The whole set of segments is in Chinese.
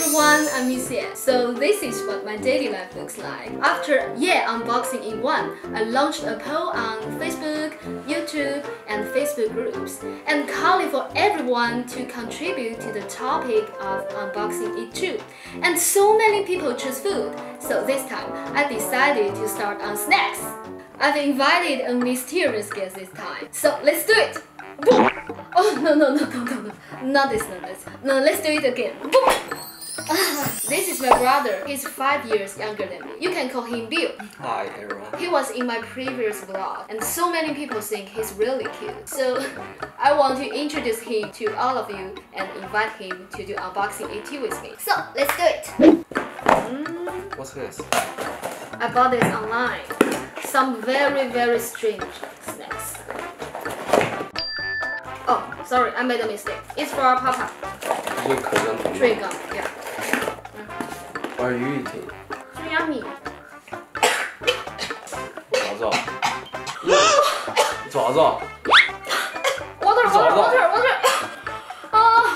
everyone, I'm Miss Ye. So this is what my daily life looks like. After Ye unboxing in one, I launched a poll on Facebook, YouTube, and Facebook groups, and calling for everyone to contribute to the topic of unboxing it too. And so many people choose food, so this time I decided to start on snacks. I've invited a mysterious guest this time, so let's do it! Boom! Oh no, not this. No, let's do it again. Boom! This is my brother. He's 5 years younger than me. You can call him Bill. Hi everyone. He was in my previous vlog, and so many people think he's really cute. So I want to introduce him to all of you and invite him to do unboxing AT with me. So let's do it. What's this? I bought this online. Some very strange snacks. Oh, sorry, I made a mistake. It's for our papa. Chewing gum, yeah. What are you eating? So yummy. 爪子。 Water. Oh.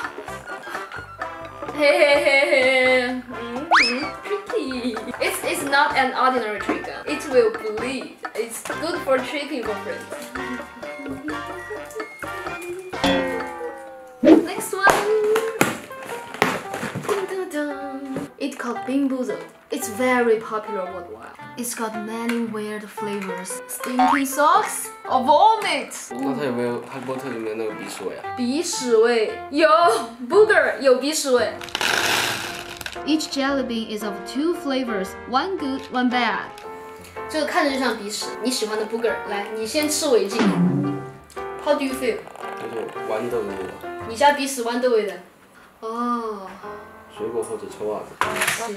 Hey. Tricky. It's not an ordinary chewing gum. It will bleed. It's good for tricking for friends. Next one. It's called Bimboozle. It's very popular worldwide. It's got many weird flavors. Stinky socks or vomit. 那它有没有《哈利波特》里面那个鼻屎味啊？ 鼻屎味有 booger 有鼻屎味。Each jelly bean is of 2 flavors, one good, one bad. 这个看着就像鼻屎。你喜欢的 booger， 来，你先吃为敬。How do you feel？ 就是豌豆的味道。 你家鼻屎豌豆味的。哦。 水果或者臭袜子。 是。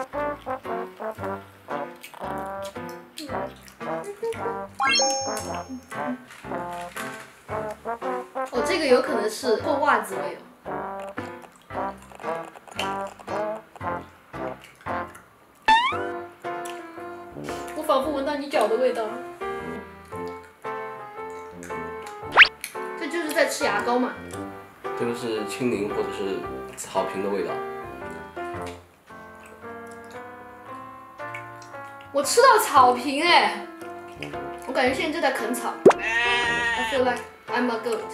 哦，这个有可能是臭袜子味哦。我仿佛闻到你脚的味道。这就是在吃牙膏嘛。 这个是青柠或者是草坪的味道。 我吃到草坪哎，我感觉现在就在啃草。I feel like I'm a goat。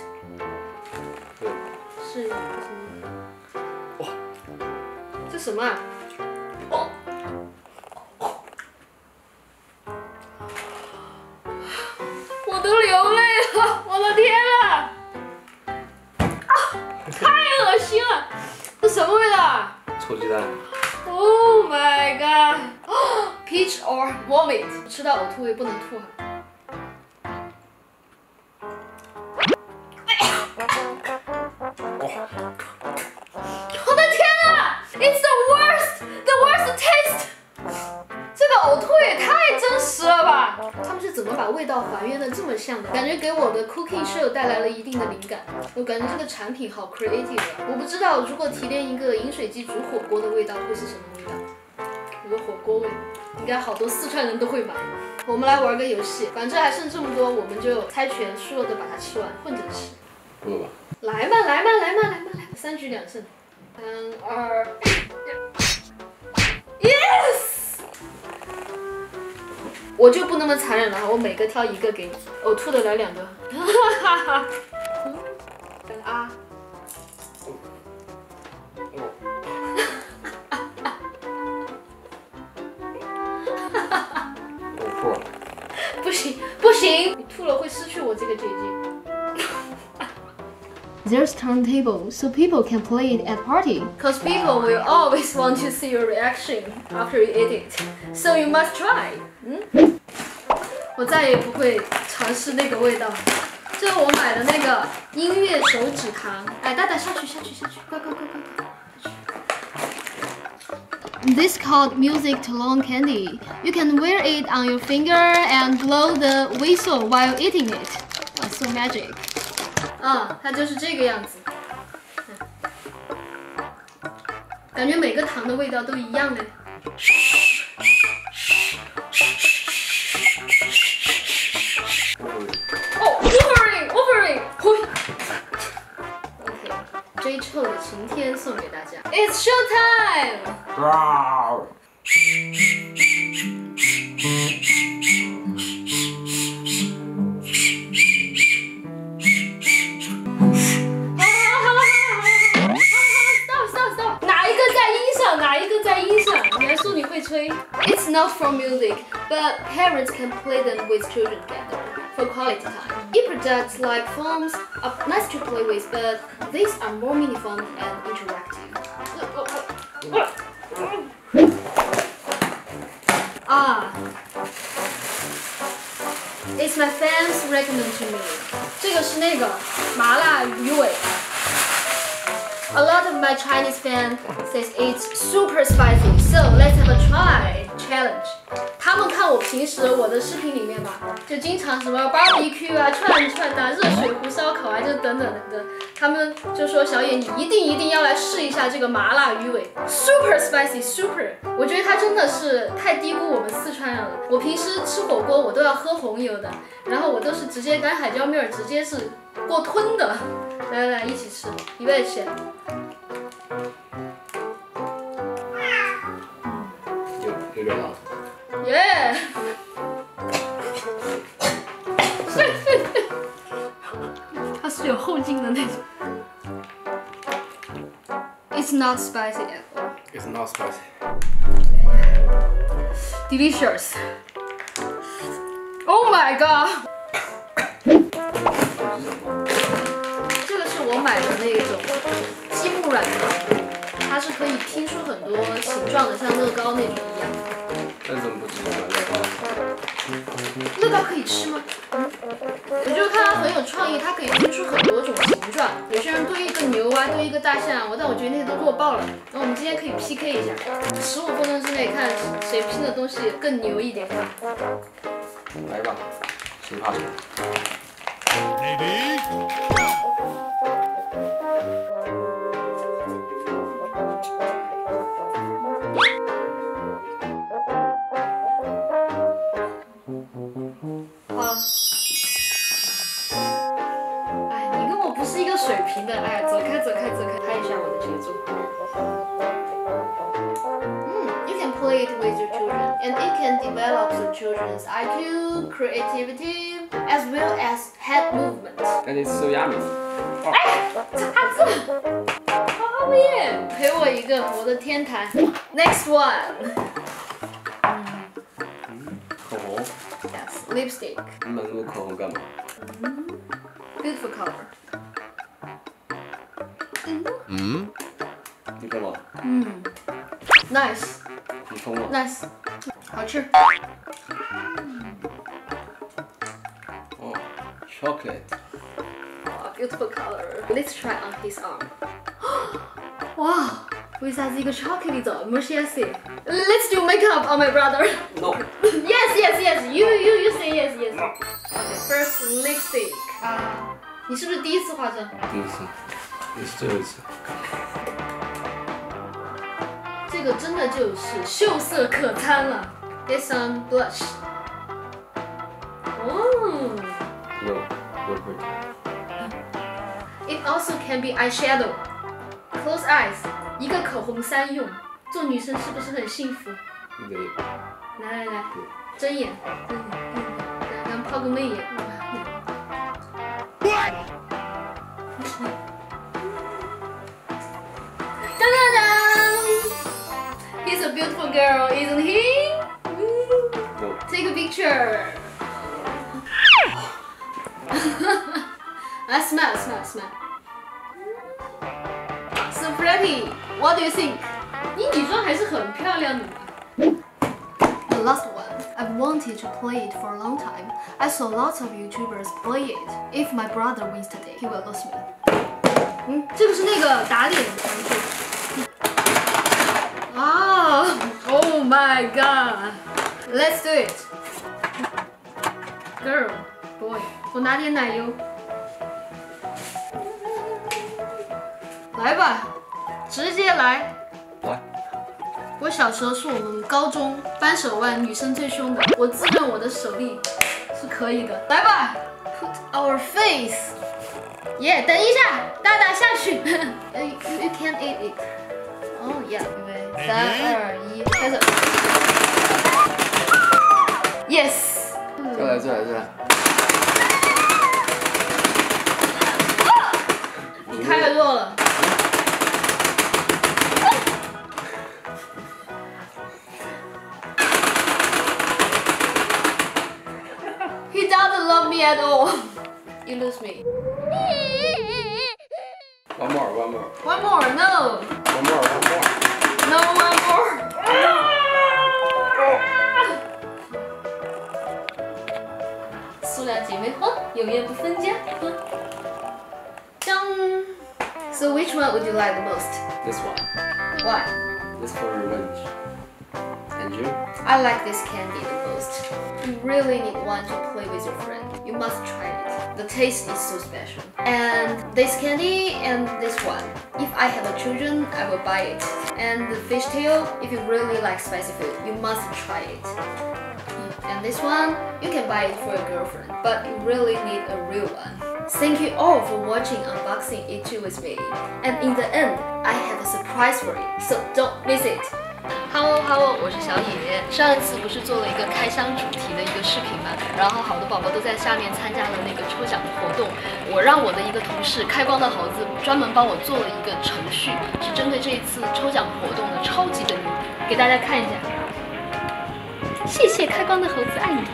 是。 哇， 这什么啊？哦。我都流泪了，我的天啊！太恶心了，这什么味道啊？ 臭鸡蛋。 Oh my god! Peach or vomit？ 吃到呕吐味不能吐哈。我的天啊 ！It's the worst taste！ 这个呕吐也太真实了吧！他们是怎么把味道还原的这么像的？感觉给我的 cooking show 带来了一定的灵感。我感觉这个产品好 creative 啊！我不知道如果提炼一个饮水机煮火锅的味道会是什么味道。有个火锅味，应该好多四川人都会买。我们来玩个游戏，反正还剩这么多，我们就猜拳，输了的把它吃完，混着吃。 不了吧？ 来嘛，3局2胜。3、2、Yes！ 我就不那么残忍了，我每个挑一个给你，呕吐的来2个。哈哈。等啊。不行，你吐了会失去我这个姐姐。There's turntable, so people can play it at party. Cause people will always want to see your reaction after you eat it, so you must try. 我再也不会尝试那个味道。这是我买的那个音乐手指糖。哎，大下去，快！This called music talon candy. You can wear it on your finger and blow the whistle while eating it. Oh, so magic. 它就是这个样子。感觉每个糖的味道都一样的。哦 ，Wolverine，OK， 追臭的晴天。 天送给大家。It's show time！ Stop！ 哪一个在音上？哪一个在音上？你还说你会吹 ？It's not for music, but parents can play them with children together for quality time. E-products like phones are nice to play with, but these are more meaningful and interactive. It's my fans recommend to me. 这个是那个麻辣鱼尾。A lot of my Chinese fans says it's super spicy, so let's have a try challenge. 他们看我平时我的视频里面吧，就经常什么 barbecue 啊、串啊、热水壶烧烤啊，就等等的。他们就说小野，你一定要来试一下这个麻辣鱼尾 ，super spicy super。我觉得它真的是太低估我们四川人了。我平时吃火锅我都要喝红油的，然后我都是直接干海椒面直接是过吞的。来，一起吃，预备起。 有点辣。 耶！它是有后劲的那种。It's not spicy at all. It's not spicy. Delicious. Oh my god! 这个是我买的那种积木软糖，它是可以拼出很多形状的，像乐高那种一样。 那怎么不直接买乐高？ 乐高可以吃吗？我就看它很有创意，它可以拼出很多种形状。有些人堆一个牛啊，堆一个大象，但我觉得那些都弱爆了。那我们今天可以 PK 一下，15分钟之内看谁拼的东西更牛一点。 来吧，谁怕谁？ 好。哎，你跟我不是一个水平的，哎，走开，拍一下我的节奏。You can play it with your children, and it can develop the children's IQ, creativity, as well as head movement. And it's so yummy. 哎，叉子，好耶！陪我一个，我的天坛。Next one. 口红。 Yes, lipstick. 你买那么多口红干嘛 ？Beautiful color. 你干嘛 ？Nice. 你冲吗 Nice. 好吃。 哦 ，chocolate. Beautiful color. Let's try on his arm. 哇，为啥子一个巧克力皂没显色 ？Let's do makeup on my brother. No. Yes. You say yes. Okay, first lipstick. 你是不是第一次化妆？ 第一次，也是最后一次。 这个真的就是秀色可餐了。Get some blush. No pretty. It also can be eyeshadow. Close eyes. 一个口红3用，做女生是不是很幸福？ 对。 来，睁眼，咱泡个媚眼。当当当 ！He's a beautiful girl, isn't he? No. Take a picture. Smile. So pretty. What do you think? 你女装还是很漂亮的嘛。The last one. I've wanted to play it for a long time. I saw lots of YouTubers play it. If my brother wins today, he will lose me. 这个是那个打脸玩具。Oh my god. Let's do it. Girl, boy. 我拿点奶油。来吧，直接来。 来。 我小时候是我们高中扳手腕女生最凶的，我自认我的手力是可以的。来吧 ，Put our face 耶，等一下，大大下去。You can't eat it. Oh yeah， 预备，3、2、1，开始。Yes。 再来，再来，再来。 你太弱了。He doesn't love me at all. You lose me. One more, one more. One more, no. One more, one more. No, one more. 塑料姐妹花，有缘不分家。当。So which one would you like the most? This one. Why? This for revenge. And you? I like this candy the most. You really need one to play with your friend. You must try it. The taste is so special. And this candy and this one. If I have a children, I will buy it. And the fishtail, if you really like spicy food, you must try it. And this one, you can buy it for your girlfriend, but you really need a real one. Thank you all for watching Unboxing It Too with me. And in the end, I have a surprise for you, so don't miss it. Hello， 我是小野。上一次不是做了一个开箱主题的一个视频嘛，然后好多宝宝都在下面参加了那个抽奖的活动。我让我的一个同事开光的猴子专门帮我做了一个程序，是针对这一次抽奖活动的，超级的牛，给大家看一下。谢谢开光的猴子，爱你。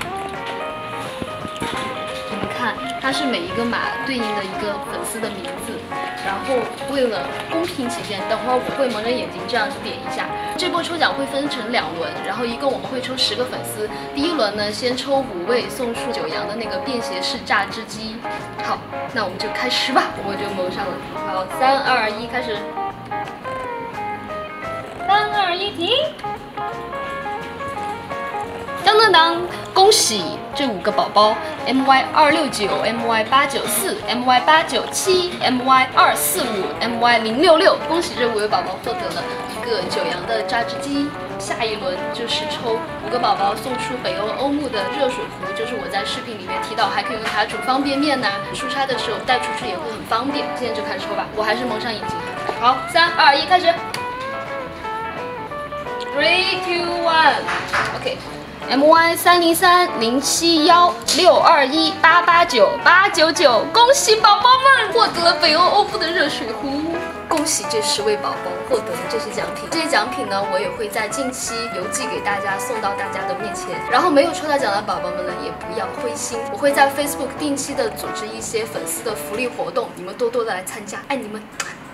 你们看，它是每一个码对应的一个粉丝的名字，然后为了公平起见，等会儿我会蒙着眼睛这样子点一下。这波抽奖会分成2轮，然后一共我们会抽10个粉丝。第一轮呢，先抽5位送出9阳的那个便携式榨汁机。好，那我们就开始吧，我就蒙上了。好，3、2、1，开始。3、2、1，停。当当当！恭喜这5个宝宝 MY269、MY897、MY847、MY245、MY066，恭喜这5位宝宝获得了一个9阳的榨汁机。下一轮就是抽5个宝宝送出北欧欧木的热水壶，就是我在视频里面提到还可以用它煮方便面呐，出差的时候带出去也会很方便。现在就开始抽吧，我还是蒙上眼睛。好，3、2、1，开始。3、2、1 ，OK。MY30307162188989，恭喜宝宝们获得了北欧欧布的热水壶。恭喜这10位宝宝获得了这些奖品。这些奖品呢，我也会在近期邮寄给大家，送到大家的面前。然后没有抽到奖的宝宝们呢，也不要灰心，我会在 Facebook 定期的组织一些粉丝的福利活动，你们多多的来参加，爱你们。